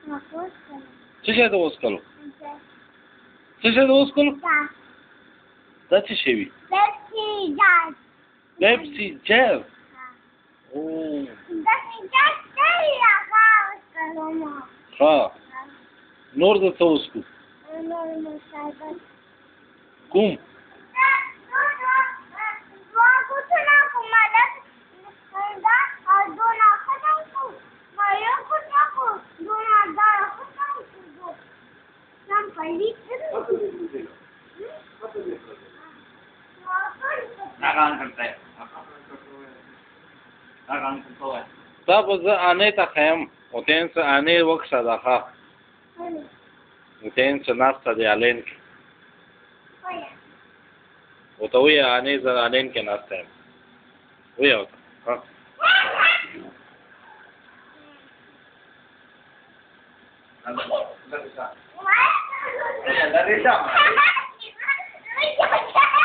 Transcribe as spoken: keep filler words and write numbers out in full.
څه شی د وسکلو څه شی د وسکلو دا څه شی وي پیپسي جاز او ها نور د څه وسکو کوم دا به زه آنې ته ښیم وتین څه آنې وکښه ده ښه وتین څه ناسته دی آلین کې ورته ووایه آنې زه آلین کې ناسته یم ووایه ورته ښه